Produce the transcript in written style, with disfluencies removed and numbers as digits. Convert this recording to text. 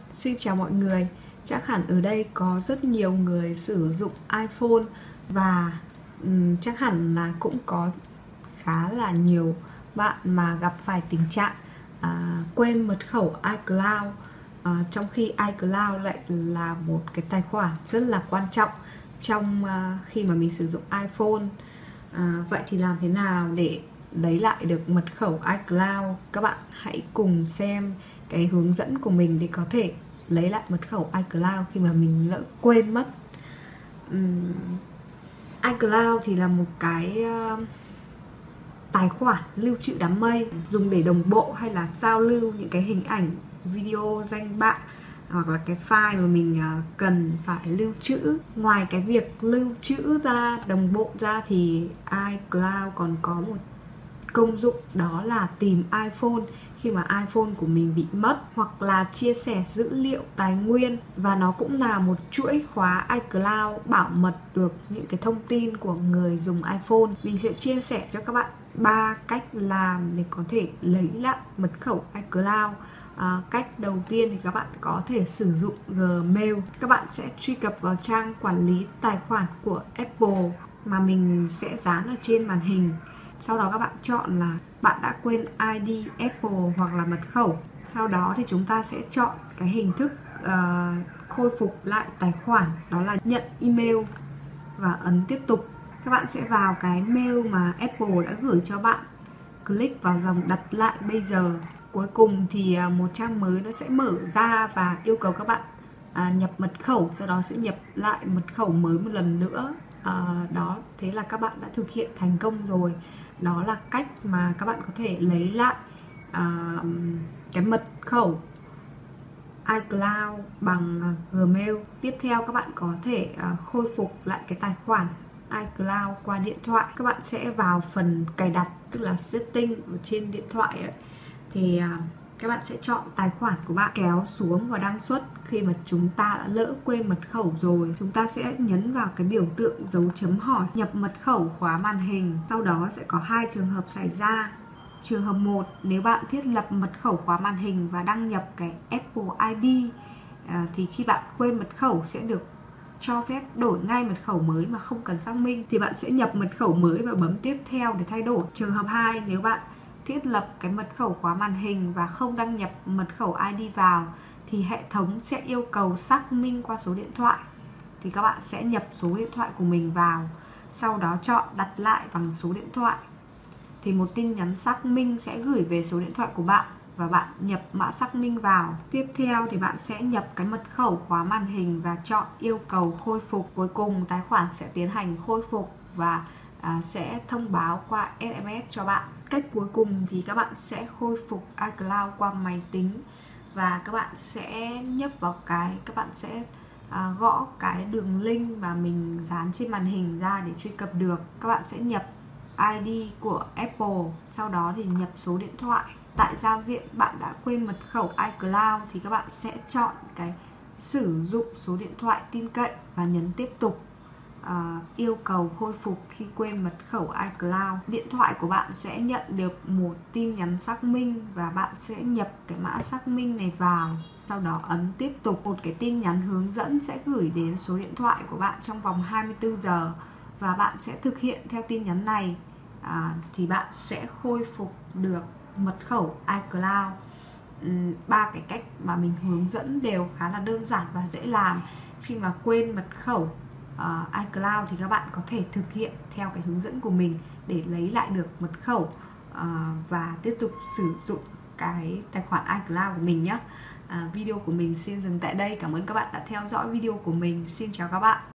Xin chào mọi người. Chắc hẳn ở đây có rất nhiều người sử dụng iPhone và chắc hẳn là cũng có khá là nhiều bạn mà gặp phải tình trạng quên mật khẩu iCloud, trong khi iCloud lại là một cái tài khoản rất là quan trọng trong khi mà mình sử dụng iPhone. Vậy thì làm thế nào để lấy lại được mật khẩu iCloud? Các bạn hãy cùng xem cái hướng dẫn của mình để có thể lấy lại mật khẩu iCloud khi mà mình lỡ quên mất. iCloud thì là một cái tài khoản lưu trữ đám mây dùng để đồng bộ hay là giao lưu những cái hình ảnh, video, danh bạ hoặc là cái file mà mình cần phải lưu trữ. Ngoài cái việc lưu trữ ra, đồng bộ ra thì iCloud còn có một công dụng, đó là tìm iPhone khi mà iPhone của mình bị mất, hoặc là chia sẻ dữ liệu tài nguyên. Và nó cũng là một chuỗi khóa iCloud bảo mật được những cái thông tin của người dùng iPhone. Mình sẽ chia sẻ cho các bạn 3 cách làm để có thể lấy lại mật khẩu iCloud. Cách đầu tiên thì các bạn có thể sử dụng Gmail. Các bạn sẽ truy cập vào trang quản lý tài khoản của Apple mà mình sẽ dán ở trên màn hình. Sau đó các bạn chọn là bạn đã quên ID Apple hoặc là mật khẩu. Sau đó thì chúng ta sẽ chọn cái hình thức khôi phục lại tài khoản, đó là nhận email và ấn tiếp tục. Các bạn sẽ vào cái mail mà Apple đã gửi cho bạn, click vào dòng đặt lại bây giờ. Cuối cùng thì một trang mới nó sẽ mở ra và yêu cầu các bạn nhập mật khẩu, sau đó sẽ nhập lại mật khẩu mới một lần nữa. Đó, thế là các bạn đã thực hiện thành công rồi. Đó là cách mà các bạn có thể lấy lại cái mật khẩu iCloud bằng Gmail. Tiếp theo các bạn có thể khôi phục lại cái tài khoản iCloud qua điện thoại. Các bạn sẽ vào phần cài đặt, tức là setting ở trên điện thoại ấy. Thì các bạn sẽ chọn tài khoản của bạn, kéo xuống và đăng xuất. Khi mà chúng ta đã lỡ quên mật khẩu rồi, chúng ta sẽ nhấn vào cái biểu tượng dấu chấm hỏi, nhập mật khẩu khóa màn hình. Sau đó sẽ có 2 trường hợp xảy ra. Trường hợp 1, nếu bạn thiết lập mật khẩu khóa màn hình và đăng nhập cái Apple ID thì khi bạn quên mật khẩu sẽ được cho phép đổi ngay mật khẩu mới mà không cần xác minh, thì bạn sẽ nhập mật khẩu mới và bấm tiếp theo để thay đổi. Trường hợp 2, nếu bạn thiết lập cái mật khẩu khóa màn hình và không đăng nhập mật khẩu ID vào thì hệ thống sẽ yêu cầu xác minh qua số điện thoại. Thì các bạn sẽ nhập số điện thoại của mình vào, sau đó chọn đặt lại bằng số điện thoại. Thì một tin nhắn xác minh sẽ gửi về số điện thoại của bạn và bạn nhập mã xác minh vào. Tiếp theo thì bạn sẽ nhập cái mật khẩu khóa màn hình và chọn yêu cầu khôi phục. Cuối cùng tài khoản sẽ tiến hành khôi phục và sẽ thông báo qua SMS cho bạn. Cách cuối cùng thì các bạn sẽ khôi phục iCloud qua máy tính và các bạn sẽ nhấp vào các bạn sẽ gõ cái đường link mà mình dán trên màn hình ra để truy cập được. Các bạn sẽ nhập ID của Apple, sau đó thì nhập số điện thoại. Tại giao diện bạn đã quên mật khẩu iCloud thì các bạn sẽ chọn cái sử dụng số điện thoại tin cậy và nhấn tiếp tục. Yêu cầu khôi phục khi quên mật khẩu iCloud. Điện thoại của bạn sẽ nhận được một tin nhắn xác minh và bạn sẽ nhập cái mã xác minh này vào, sau đó ấn tiếp tục. Một cái tin nhắn hướng dẫn sẽ gửi đến số điện thoại của bạn trong vòng 24 giờ và bạn sẽ thực hiện theo tin nhắn này thì bạn sẽ khôi phục được mật khẩu iCloud. 3 cái cách mà mình hướng dẫn đều khá là đơn giản và dễ làm. Khi mà quên mật khẩu iCloud thì các bạn có thể thực hiện theo cái hướng dẫn của mình để lấy lại được mật khẩu và tiếp tục sử dụng cái tài khoản iCloud của mình nhé. Video của mình xin dừng tại đây. Cảm ơn các bạn đã theo dõi video của mình. Xin chào các bạn.